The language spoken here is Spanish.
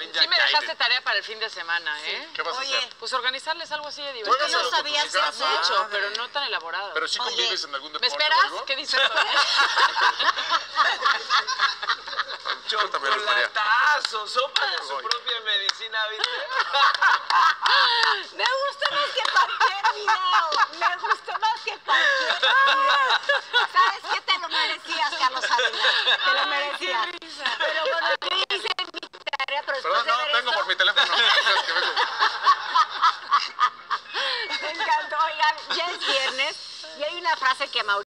Ninja Sí me dejaste Gaiden. tarea para el fin de semana, ¿eh? ¿Qué vas a hacer? Pues organizarles algo así de Juegas divertido. a no los sabías fotocitas. qué hacer. Hecho, pero no tan elaborado. Pero sí convives en algún ¿Me deporte esperas? o algo. ¿Qué dices? Cuéntame, Luz María. Chocolatazo, sopa de su propia medicina, ¿viste? Me gustó más que cualquier video. Me gustó más que cualquier video. ¿Sabes qué? Te lo merecías, Carlos Salinas. Te lo merecías. Pero bueno, yo hice mi tarea, pero después Perdón, de no, ver vengo esto, por mi teléfono. Es que vengo. me encantó. Oigan, ya es viernes y hay una frase que Mauricio